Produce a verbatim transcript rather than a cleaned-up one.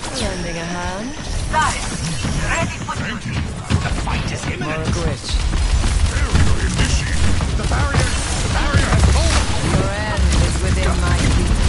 Lending a hand? Got it. Ready for duty. The fight is imminent. Morgwitch. Barrier initiated. The barrier. The barrier has fallen. Your end is within my reach.